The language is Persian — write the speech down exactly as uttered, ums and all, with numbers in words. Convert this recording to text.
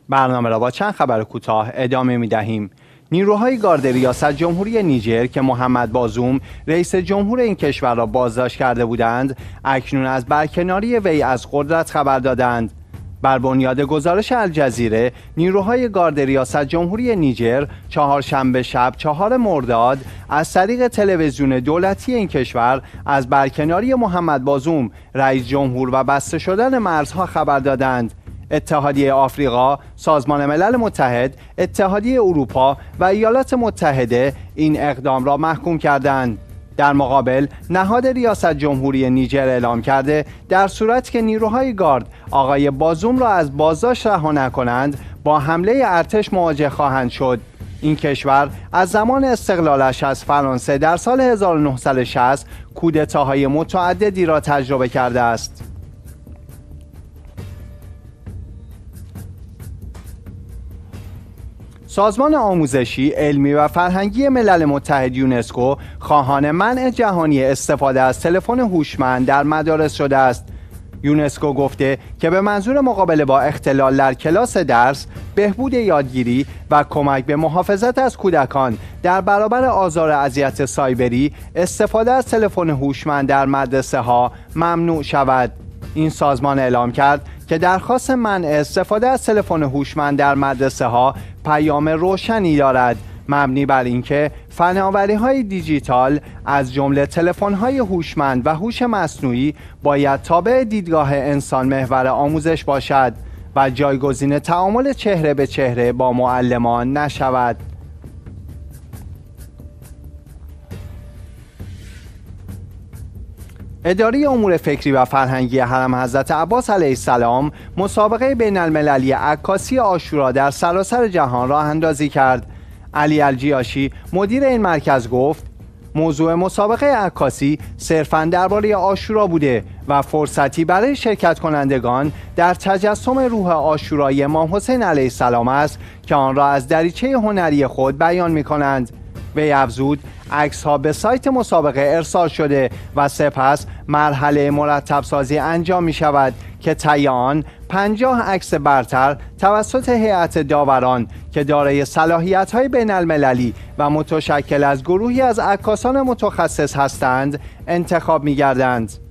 برنامه را با چند خبر کوتاه ادامه می دهیم. نیروهای گارد ریاست جمهوری نیجر که محمد بازوم رئیس جمهور این کشور را بازداشت کرده بودند، اکنون از برکناری وی از قدرت خبر دادند. بر بنیاد گزارش الجزیره، نیروهای گارد ریاست جمهوری نیجر چهارشنبه شب چهارم مرداد از طریق تلویزیون دولتی این کشور از برکناری محمد بازوم رئیس جمهور و بسته شدن مرزها خبر دادند. اتحادیه آفریقا، سازمان ملل متحد، اتحادیه اروپا و ایالات متحده این اقدام را محکوم کردند. در مقابل، نهاد ریاست جمهوری نیجر اعلام کرده در صورتی که نیروهای گارد آقای بازوم را از بازداشت رها نکنند، با حمله ارتش مواجه خواهند شد. این کشور از زمان استقلالش از فرانسه در سال هزار و نهصد و شصت کودتاهای متعددی را تجربه کرده است. سازمان آموزشی، علمی و فرهنگی ملل متحد یونسکو خواهان منع جهانی استفاده از تلفن هوشمند در مدارس شده است. یونسکو گفته که به منظور مقابله با اختلال در کلاس درس، بهبود یادگیری و کمک به محافظت از کودکان در برابر آزار و اذیت سایبری، استفاده از تلفن هوشمند در مدرسه ها ممنوع شود. این سازمان اعلام کرد که درخواست منع استفاده از تلفن هوشمند در مدرسه ها پیام روشنی دارد، مبنی بر اینکه فناوری‌های دیجیتال از جمله تلفن‌های هوشمند و هوش مصنوعی باید تابع دیدگاه انسان محور آموزش باشد و جایگزین تعامل چهره به چهره با معلمان نشود. اداره امور فکری و فرهنگی حرم حضرت عباس علیه السلام مسابقه بین المللی عکاسی عاشورا در سراسر جهان راه اندازی کرد. علی الجیاشی مدیر این مرکز گفت موضوع مسابقه عکاسی صرفاً درباره عاشورا بوده و فرصتی برای شرکت کنندگان در تجسم روح عاشورایی امام حسین علیه السلام است که آن را از دریچه هنری خود بیان می کنند. وی افزود عکس ها به سایت مسابقه ارسال شده و سپس مرحله مرتب سازی انجام می شود که طی آن پنجاه عکس برتر توسط هیئت داوران که دارای صلاحیت های بین المللی و متشکل از گروهی از عکاسان متخصص هستند انتخاب می گردند.